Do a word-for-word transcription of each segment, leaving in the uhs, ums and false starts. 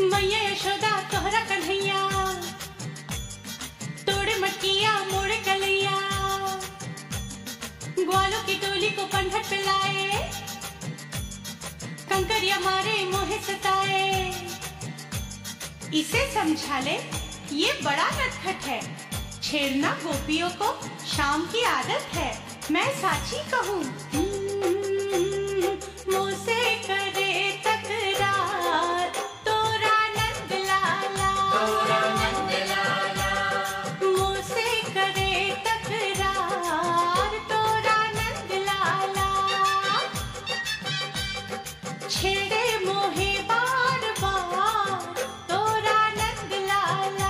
मैया यशोदा तोहरा कन्हैया, तोड़े मटकिया मोड़े कलैया, ग्वालों की टोली को पंडर पे लाए, कंकरिया मारे मोहे सताए। इसे समझा ले, ये बड़ा नटखट है, छेड़ना गोपियों को शाम की आदत है। मैं साची कहूँ मुझसे करे तकरार तोरा नंद लाला, तोरा नंद लाला, मुझसे करे तकरार तोरा नंद लाला, छेड़े मोहे बार बार तोरा नंद लाला।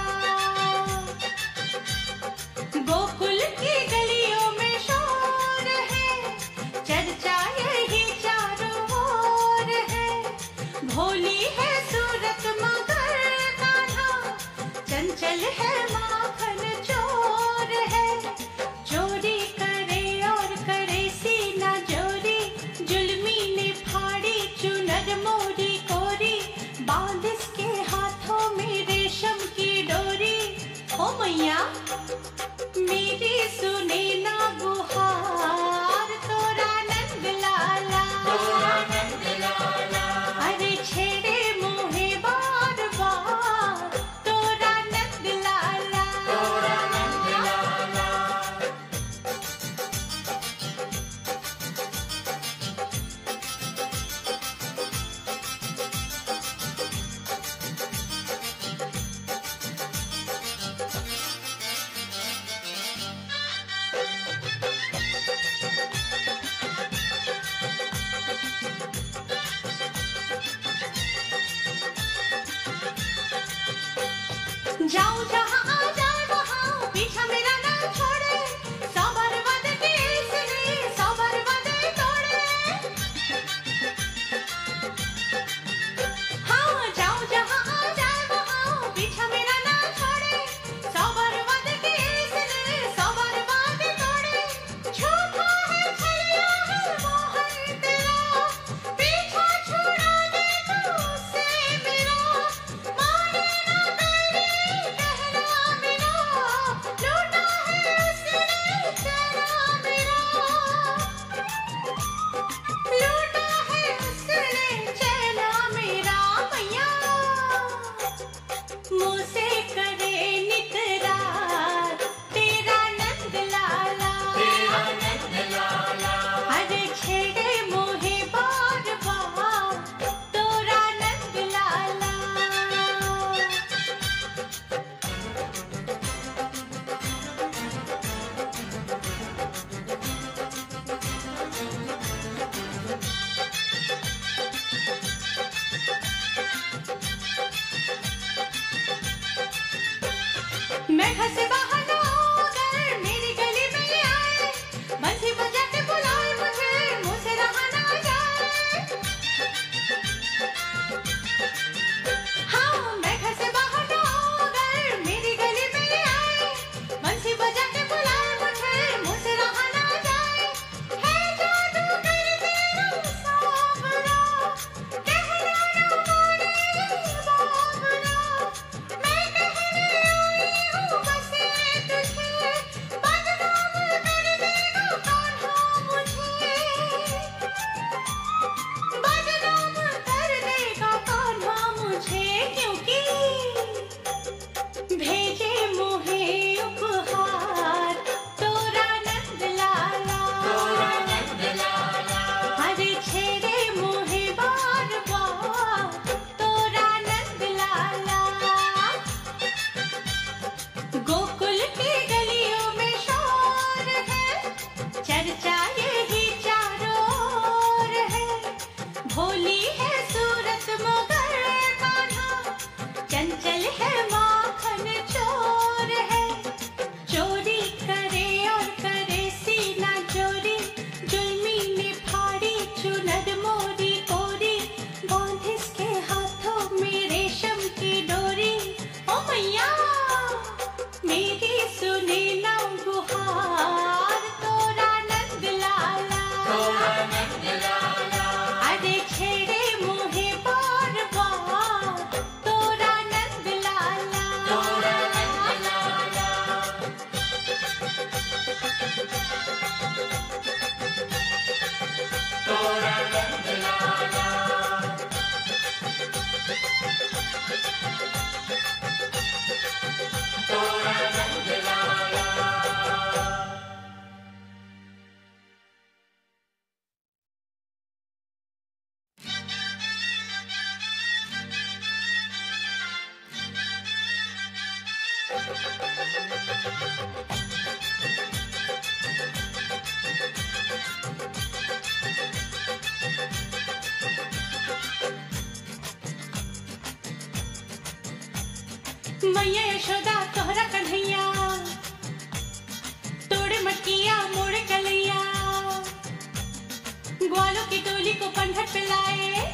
गोकुल की गलियों में शोर है, चर्चा यही चारों ओर है, भोली है सूरत मगर कान्हा, चंचल है माखन चोर है, चोरी करे और करे सीना जोरी, जुल्मी ने फाड़ी चुनर मोरी कोरी, बांध इसके हाथों में रेशम की डोरी। ओ मैया मेरी सुने ना गुहार तोरा नंद लाला, तोरा नंद लाला, अरे छेड़े मोहे बार बार तोरा नंद लाला, तोरा नंद लाला। जाऊं जहां आ जाए वहां पीछा मेरा ना छोड़े, सौ बर्बाद की इसने सौ बर्बाद तोड़े। हाँ जाऊं जहां आ जाए वहां पीछा मेरा ना छोड़े, सौ बर्बाद की इसने सौ बर्बाद तोड़े। झूठा है छलिया है मोहन तेरा, पीछा छुड़ा दे तू उससे मेरा, मारे ना तेरी कहना मेरा, लूटा है उसने चेहरा मेरा, लूटा है उसने चेहरा मेरा। मैया मुझसे करे नितरार तेरा नंद लाला, तेरा नंद लाला, अरे छेड़े मोहे बार बार तोरा नंद लाला। मैं घर से बाहर ना होकर मेरी गली में आए, बंसी बजा के बुलाए मुझे मुझसे रहा ना जाए। हाँ मैं घर से बाहर ना होकर मेरी गली में आए, बंसी बजा के बुलाए मुझे मुझसे रहा ना जाए। है जादू कर तेरा सावरा, कहना ना माने बाबरा, मैं कहने आई हूँ बस मैया यशोदा तोहरा कन्हैया, तोड़े मटकिया मोड़े कलैया, ग्वालों की टोली को पंडहर पे लाए,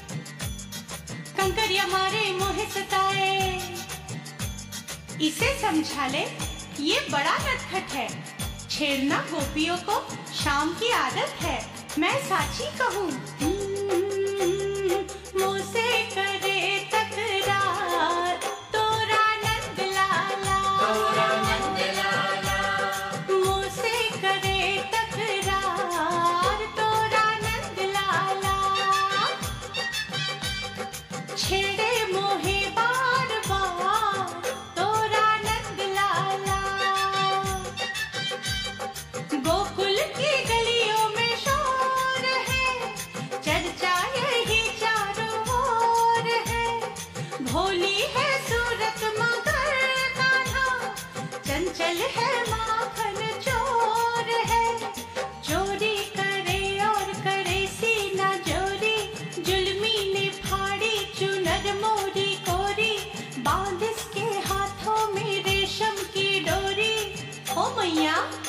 कंकरिया मारे मोहे सताए। इसे समझा ले, ये बड़ा नटखट है, छेड़ना गोपियों को शाम की आदत है। मैं साची कहूँ, मुझसे करे तकरार तोरा नंद लाला, तोरा नंद लाला, मुझसे करे तकरार तोरा नंद लाला, छेड़े मोहे बार बार तोरा नंद लाला। गोकुल की गलियों में शोर है, चर्चा यही चारों ओर है, भोली है सूरत मगर कान्हा, चंचल है माखन चोर है, चोरी करे और करे सीना जोरी, जुल्मी ने फाड़ी चुनर मोरी कोरी, बांध इसके हाथों में रेशम की डोरी। ओ मैया